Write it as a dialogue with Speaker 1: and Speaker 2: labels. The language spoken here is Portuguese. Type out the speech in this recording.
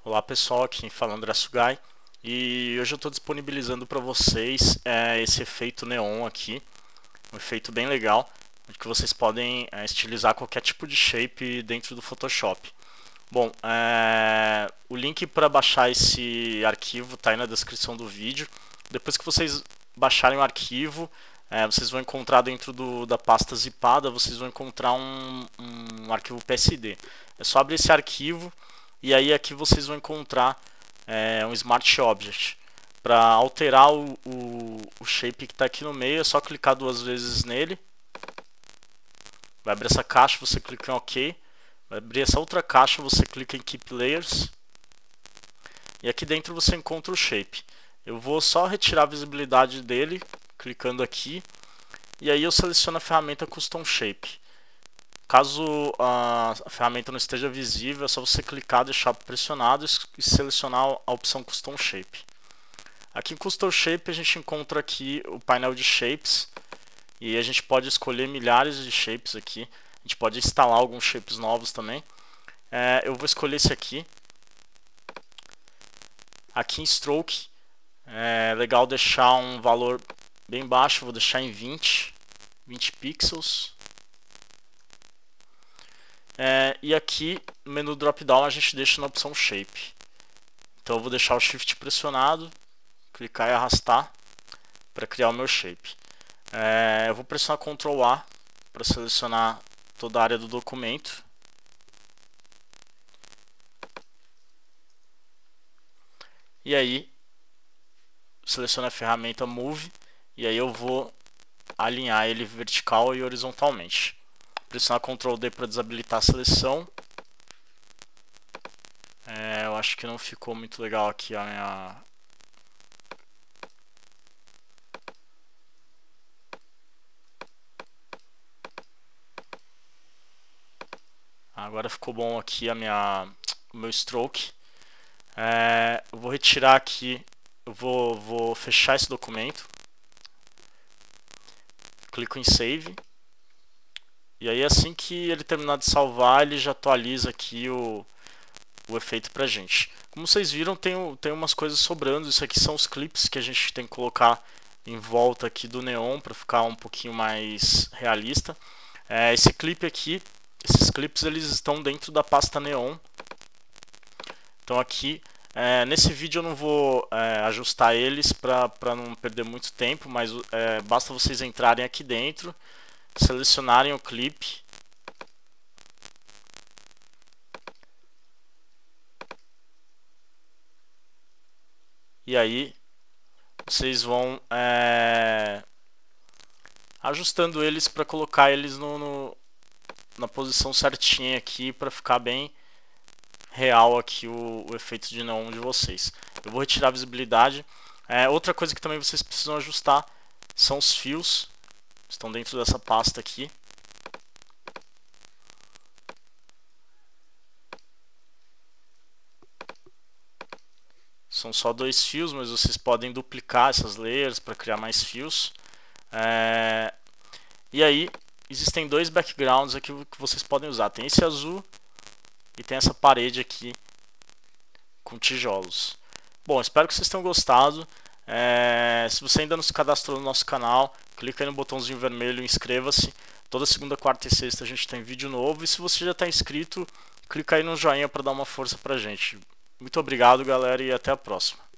Speaker 1: Olá pessoal, aqui falando André Sugai e hoje eu estou disponibilizando para vocês esse efeito neon aqui, um efeito bem legal, onde que vocês podem estilizar qualquer tipo de shape dentro do Photoshop. Bom, o link para baixar esse arquivo está aí na descrição do vídeo. Depois que vocês baixarem o arquivo, vocês vão encontrar dentro da pasta zipada, vocês vão encontrar um arquivo PSD. É só abrir esse arquivo e aí aqui vocês vão encontrar um Smart Object. Para alterar o shape que está aqui no meio, é só clicar duas vezes nele. Vai abrir essa caixa, você clica em OK. Vai abrir essa outra caixa, você clica em Keep Layers. E aqui dentro você encontra o shape. Eu vou só retirar a visibilidade dele, clicando aqui. E aí eu seleciono a ferramenta Custom Shape. Caso a ferramenta não esteja visível, é só você clicar, deixar pressionado e selecionar a opção Custom Shape. Aqui em Custom Shape a gente encontra aqui o painel de Shapes. E a gente pode escolher milhares de shapes aqui. A gente pode instalar alguns shapes novos também. Eu vou escolher esse aqui. Aqui em Stroke, é legal deixar um valor bem baixo. Vou deixar em 20 pixels. E aqui no menu drop-down a gente deixa na opção Shape. Então eu vou deixar o Shift pressionado, clicar e arrastar para criar o meu shape. Eu vou pressionar Ctrl A para selecionar toda a área do documento. E aí seleciono a ferramenta Move e aí eu vou alinhar ele vertical e horizontalmente. Pressionar Ctrl D para desabilitar a seleção. Eu acho que não ficou muito legal aqui a minha... Agora ficou bom aqui o meu stroke. Eu vou retirar aqui, eu vou fechar esse documento. Clico em Save. E aí assim que ele terminar de salvar, ele já atualiza aqui o efeito pra gente. Como vocês viram, tem umas coisas sobrando. Isso aqui são os clips que a gente tem que colocar em volta aqui do neon para ficar um pouquinho mais realista. Esse clipe aqui, esses clips eles estão dentro da pasta neon. Então aqui, nesse vídeo eu não vou ajustar eles para não perder muito tempo, mas basta vocês entrarem aqui dentro, selecionarem o clipe. E aí vocês vão ajustando eles para colocar eles na posição certinha aqui para ficar bem real aqui o efeito de neon de vocês. Eu vou retirar a visibilidade. Outra coisa que também vocês precisam ajustar são os fios. Estão dentro dessa pasta aqui. São só 2 fios, mas vocês podem duplicar essas layers para criar mais fios. E aí, existem 2 backgrounds aqui que vocês podem usar. Tem esse azul e tem essa parede aqui com tijolos. Bom, espero que vocês tenham gostado. Se você ainda não se cadastrou no nosso canal, clica aí no botãozinho vermelho e inscreva-se. Toda segunda, quarta e sexta a gente tem vídeo novo. E se você já está inscrito, clica aí no joinha para dar uma força pra gente. Muito obrigado, galera, e até a próxima.